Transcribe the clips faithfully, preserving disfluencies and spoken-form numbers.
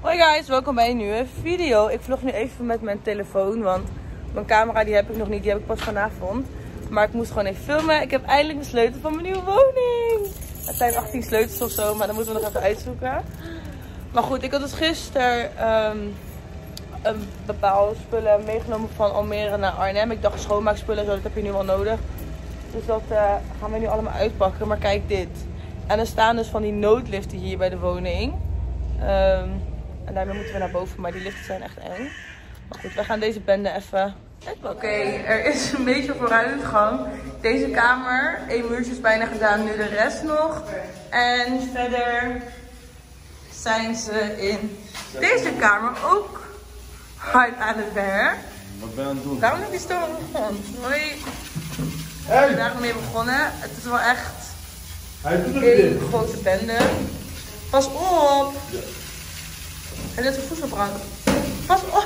Hoi guys, welkom bij een nieuwe video. Ik vlog nu even met mijn telefoon, want mijn camera die heb ik nog niet, die heb ik pas vanavond. Maar ik moest gewoon even filmen. Ik heb eindelijk de sleutel van mijn nieuwe woning. Het zijn achttien sleutels of zo, maar dan moeten we nog even uitzoeken. Maar goed, ik had dus gisteren um, een bepaalde spullen meegenomen van Almere naar Arnhem. Ik dacht schoonmaakspullen, zo, dat heb je nu wel nodig. Dus dat uh, gaan we nu allemaal uitpakken. Maar kijk dit. En er staan dus van die noodliften hier bij de woning. Um, en daarmee moeten we naar boven, maar die liften zijn echt eng. Maar goed, we gaan deze bende even uitpakken. Oké, okay, er is een beetje vooruitgang. Deze kamer, één muurtje is bijna gedaan, nu de rest nog. En verder zijn ze in deze kamer ook hard aan het werk. Wat ben je aan het doen? Daarom heb je stoom begonnen. Hoi. Hey. We zijn daar mee begonnen. Het is wel echt een hele grote bende. Pas op! Ja. En dit is een voedselbrand. Pas op!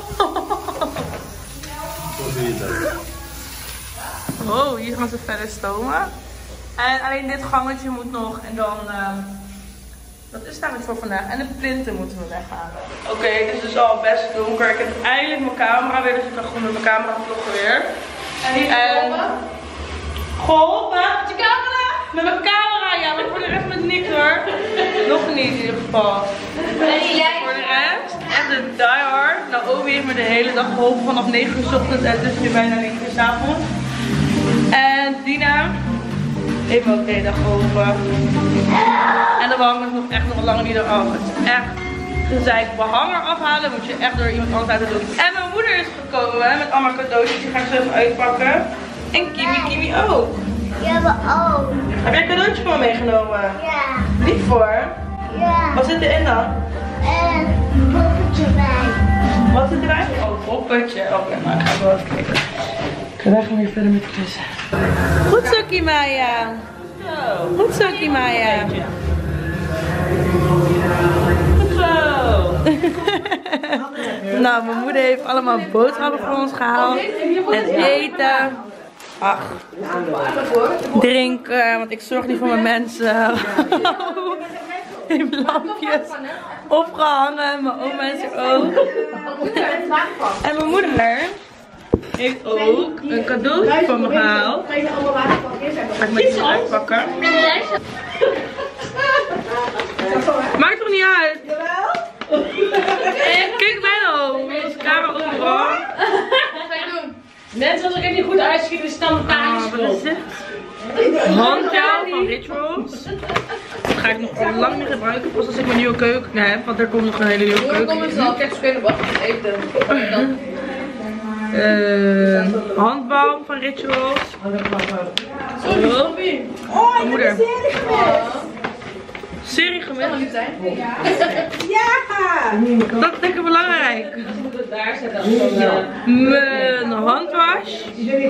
Oh, hier gaan ze verder stomen. En alleen dit gangetje moet nog. En dan, um, dat is daar voor vandaag. En de plinten moeten we weghalen. Oké, okay, het is dus al best donker. Ik heb eindelijk mijn camera weer, dus ik kan gewoon met mijn camera vloggen weer. En hier geholpen? Geholpen? Met je camera? Met mijn camera, ja, maar voor de rest met niks hoor. Nog niet in ieder geval. En voor de rest, echt de diehard. Naomi heeft me de hele dag geholpen vanaf negen uur 's ochtends en het is nu bijna negen uur 's avonds. En Dina heeft me ook de hele dag geholpen. En de behanger is nog echt nog lang niet eraf. Het is echt gezeik. Behanger afhalen moet je echt door iemand anders laten doen. En mijn moeder is gekomen met allemaal cadeautjes. Die ga ik zo even uitpakken. En Kimi, Kimi ook. Ja, maar ook. Heb jij een cadeautje voor me meegenomen? Ja. Lief voor? Ja. Wat zit erin dan? En een poppetje bij. Wat zit erbij? Oh, een poppetje. Oké, okay, maar ik ga wel even kijken. Wij gaan weer verder met de klussen. Goed zo, Kimaya. Goed zo, Kimaya. Goed zo. Nou, mijn moeder heeft allemaal boodschappen voor ons gehaald. En eten. Ach, drinken, want ik zorg niet voor mijn mensen. Ik heb lampjes opgehangen, mijn oma is er ook. En mijn moeder heeft ook een cadeautje voor me gehaald. Ga ik met je uitpakken. Maakt toch niet uit? Kijk mij nou, is camera overal. Mensen, als ik het niet goed uitschiet, is het dan kaartjes. Wat is dit? Handgel van Rituals. Dat ga ik nog lang niet gebruiken, pas als ik mijn nieuwe keuken heb, want er komt nog een hele nieuwe keuken in. Dan komen ze al, kijk, ze kunnen wachten eten. Uh, handbalm van Rituals. Zo. Oh, mijn moeder. Serie gemist? Ja! Dat is lekker belangrijk. Daar zetten. Mijn handwas. Die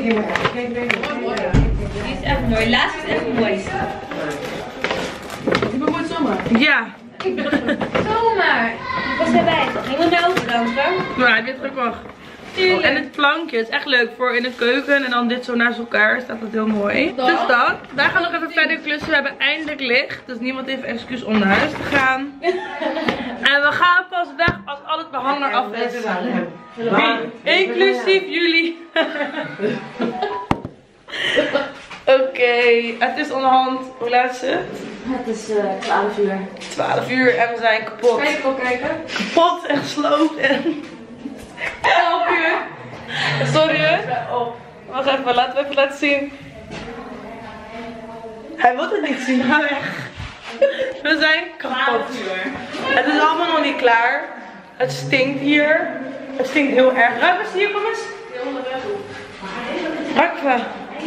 is echt mooi. Laatst is echt mooi. Die bemoeit zomaar. Ja. Zomaar. Was erbij? Ik moet nou overdanken. Nou, hij weet ook wel. Oh, en het plankje is echt leuk voor in de keuken en dan dit zo naast elkaar staat dat heel mooi. Dus dat. Wij gaan nog even verder klussen. We hebben eindelijk licht. Dus niemand heeft excuus om naar huis te gaan. En we gaan pas weg als al het behanger af is. Inclusief jullie. Oké, okay, het is onderhand. Hoe laat is het? Het is uh, twaalf uur. twaalf uur en we zijn kapot. Kan je ook kijken? Kapot en gesloopt en... elf uur. Sorry hoor. Wacht even, laten we even laten zien. Hij wil het niet zien, ga weg. We zijn kapot. Het is allemaal nog niet klaar. Het stinkt hier. Het stinkt heel erg. Ruik eens hier, kom eens. Ruik even.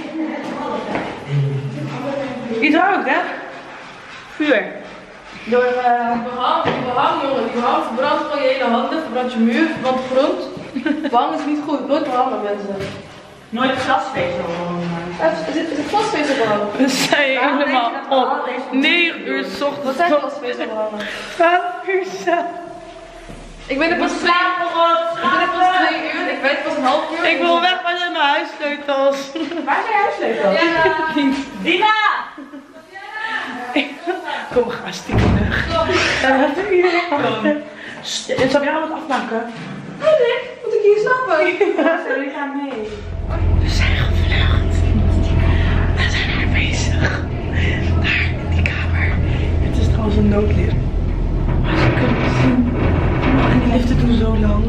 Iets rookt, hè? Vuur. Door uh... behang, die behang jongen, die behang verbrandt gewoon je hele handen, verbrandt je muur, verbrandt grond. Behang is niet goed, nooit behangen mensen. Nooit glasvezel. Is het, is het glasvezel behangen? We zijn helemaal op. negen uur 's ochtends. Wat zijn glasvezel behangen? twaalf uur zo. Ik ben er pas twee uur. Ik ben er pas twee uur. Ik weet pas een half uur. Ik wil weg met mijn huissleutels. Waar zijn je huissleutels? Ja. Dina! Kom, ga stiekem weg. Ja, wat doe je? En zou jij al wat afmaken? Nee, nee, moet ik hier slapen? Ja, ik ga mee. We zijn gevlucht. We zijn daar bezig. Daar in die kamer. Het is trouwens een noodlift. Maar ze kunnen het zien. En die liften doen zo lang.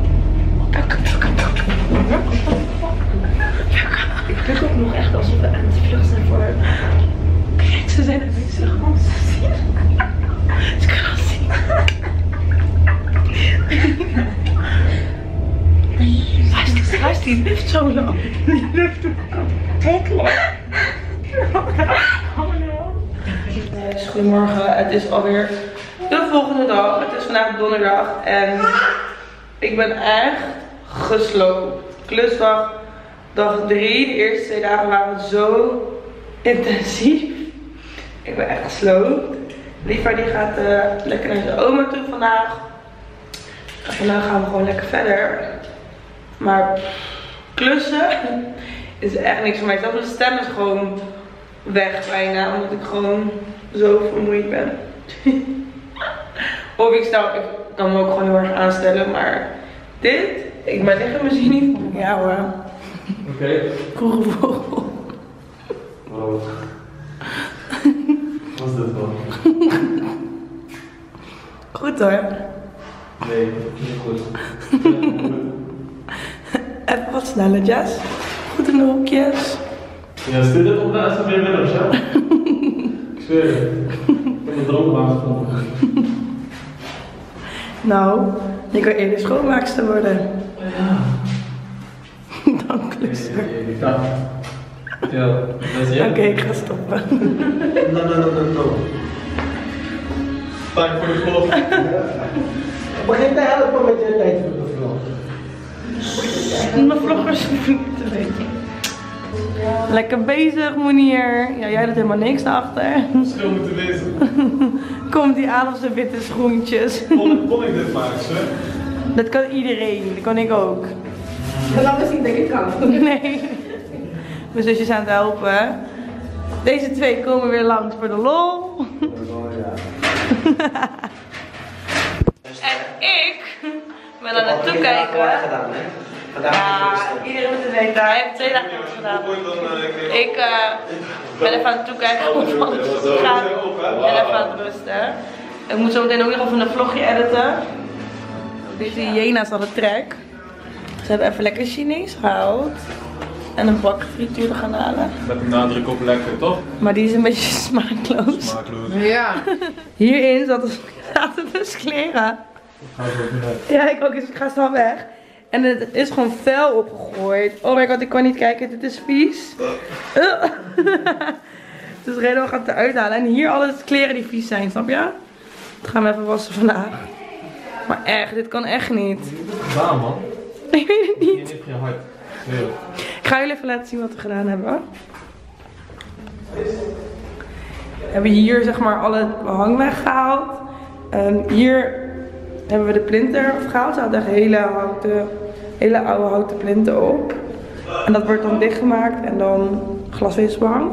Ik pik ook nog echt alsof we aan het vluchten zijn voor. Kijk, ze zijn er bezig. Oh, ze zien. Ze kunnen ons zien. Waar is die lift zo lang? Die lift doet kapot lang. Dus goedemorgen, het is alweer de volgende dag. Het is vandaag donderdag en ik ben echt gesloopt. Klusdag, dag drie. De eerste twee dagen waren zo intensief. Ik ben echt gesloopt. Liever die gaat uh, lekker naar zijn oma toe vandaag. En vandaag gaan we gewoon lekker verder. Maar klussen is echt niks voor mij. Zelfs de stem is gewoon weg bijna. Omdat ik gewoon zo vermoeid ben. Of ik stel, ik kan me ook gewoon heel erg aanstellen. Maar dit, ik ben echt misschien niet. Ja hoor. Oké. Okay. Kroegenvogel. Wow. Wat is dit dan? Goed hoor. Nee, niet goed. Even wat sneller, Jess. Goed in de hoekjes. Ja, stuur dit op de S M B Winners, hè? Ik zweer je. Ik heb een droombaan gevonden. Nou, je kan eerder schoonmaakster worden. Ja. Dan klussen. Ja. Ja, dat is jij. Oké, ik ga stoppen. No, no, no, no, no. Time voor de vlog. Begin te helpen met je tijd voor de vlog. Mijn vloggers hoeven niet te weten. Lekker bezig, Monier. Ja, jij doet helemaal niks naar achter. Verschil moeten lezen. Komt die aan op zijn witte schoentjes. Kon, kon ik dit maken, hè? Dat kan iedereen, dat kan ik ook. En dan is niet dat ik kan. Nee. Mijn zusje is aan het helpen. Deze twee komen weer langs voor de lol. En ik ben aan het toekijken. Ja, iedereen moet het weten. Hij heeft twee dagen gedaan. Ik uh, ben even aan het toekijken of alles goed gaat. En even aan het rusten. Ik moet zo meteen ook nog even een vlogje editen. Deze hyena's hadden trek. Ze hebben even lekker Chinees gehaald. En een bak frituur gaan halen. Met een nadruk op lekker, toch? Maar die is een beetje smaakloos. Smaakloos. Ja. Hierin zaten dus kleren. Ga zo ook weg. Ja, ik ook. Dus ik ga snel weg. En het is gewoon vuil opgegooid. Oh my god, ik kan niet kijken. Dit is vies. Uh. Dus reden we gaan het eruit halen. En hier alle kleren die vies zijn, snap je? Dat gaan we even wassen vandaag. Maar echt, dit kan echt niet. Gedaan, man. Ik weet het Je niet. hebt je hart. Ja. Ik ga jullie even laten zien wat we gedaan hebben. We hebben hier zeg maar alle behang weggehaald. Um, hier hebben we de plinter afgehaald. Ze hadden echt hele, houten, hele oude houten plinten op. En dat wordt dan dichtgemaakt en dan glasvezelbehang.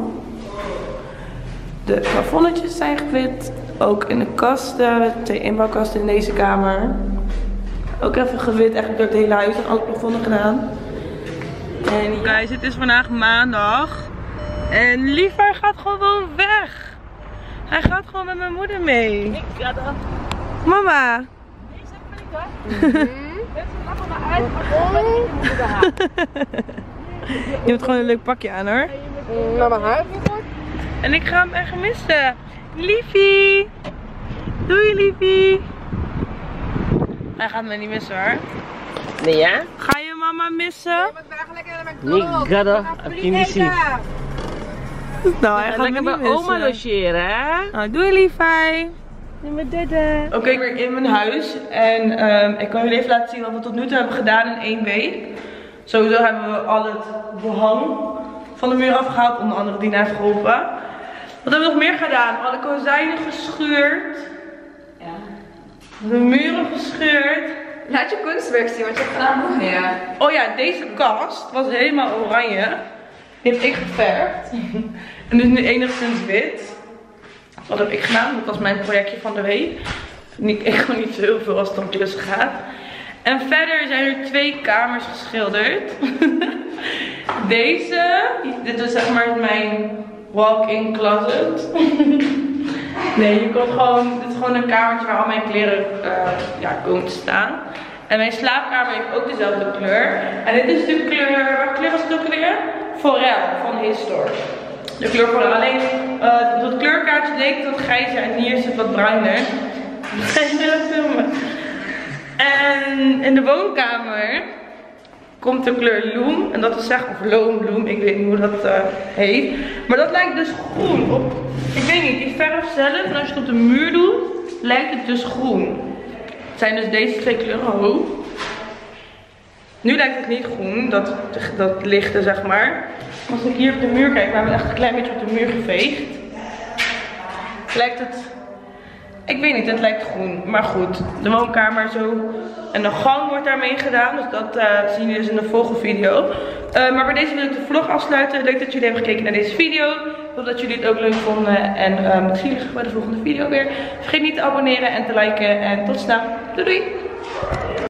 De plafonnetjes zijn gewit. Ook in de kasten, twee inbouwkasten in deze kamer. Ook even gewit, echt door het hele huis en alle plafonnen gedaan. En guys, het is vandaag maandag. En Liever gaat gewoon weg. Hij gaat gewoon met mijn moeder mee. Ik ga dan. Mama. Nee, zeg maar niet hoor. Mensen lachen me uit, maar gewoon met je moeder haar. Je hebt gewoon een leuk pakje aan hoor. Mama haar. En ik ga hem echt missen. Liefie. Doei Liefie. Hij gaat me niet missen hoor. Nee, ja? Ga je mama missen? Nigga, heb je niet zien. Nou, hij gaat Lekker me bij niet oma missen. logeren, hè? Nou, doei liefij. Doei met dede. Oké, okay, ik ben weer in mijn huis. En um, ik kan jullie even laten zien wat we tot nu toe hebben gedaan in één week. Sowieso hebben we al het behang van de muur afgehaald. Onder andere Dina heeft geholpen. Wat hebben we nog meer gedaan? Alle kozijnen gescheurd. Ja. De muren gescheurd. Laat je kunstwerk zien wat je hebt gedaan. Ja. Oh ja, deze kast was helemaal oranje. Die heb ik geverfd. En dus nu enigszins wit. Wat heb ik gedaan? Dat was mijn projectje van de week. niet, ik gewoon niet zo heel veel als het om klussen gaat. En verder zijn er twee kamers geschilderd. Deze, dit is zeg maar mijn walk-in closet. Nee, je komt gewoon, dit is gewoon een kamertje waar al mijn kleren uh, ja, komen te staan. En mijn slaapkamer heeft ook dezelfde kleur. En dit is de kleur, welke kleur was het ook weer? Forel van Histor. De kleur Forel. Alleen uh, dat kleurkaartje leek wat grijzer en hier is het wat bruiner. Ga je willen filmen? En in de woonkamer komt de kleur Loom. En dat is zeg, of Loom, ik weet niet hoe dat uh, heet. Maar dat lijkt dus groen op, ik weet niet, die verf zelf. En als je het op de muur doet, lijkt het dus groen. Het zijn dus deze twee kleuren. Oh. Nu lijkt het niet groen, dat, dat lichte zeg maar. Als ik hier op de muur kijk, we hebben echt een klein beetje op de muur geveegd. Lijkt het, ik weet niet, het lijkt groen. Maar goed, de woonkamer zo. En de gang wordt daarmee gedaan, dus dat uh, zien jullie dus in de volgende video. Uh, maar bij deze wil ik de vlog afsluiten. Leuk dat jullie hebben gekeken naar deze video. Ik hoop dat jullie het ook leuk vonden. En uh, ik zie jullie bij de volgende video weer. Vergeet niet te abonneren en te liken. En tot snel. Doei doei!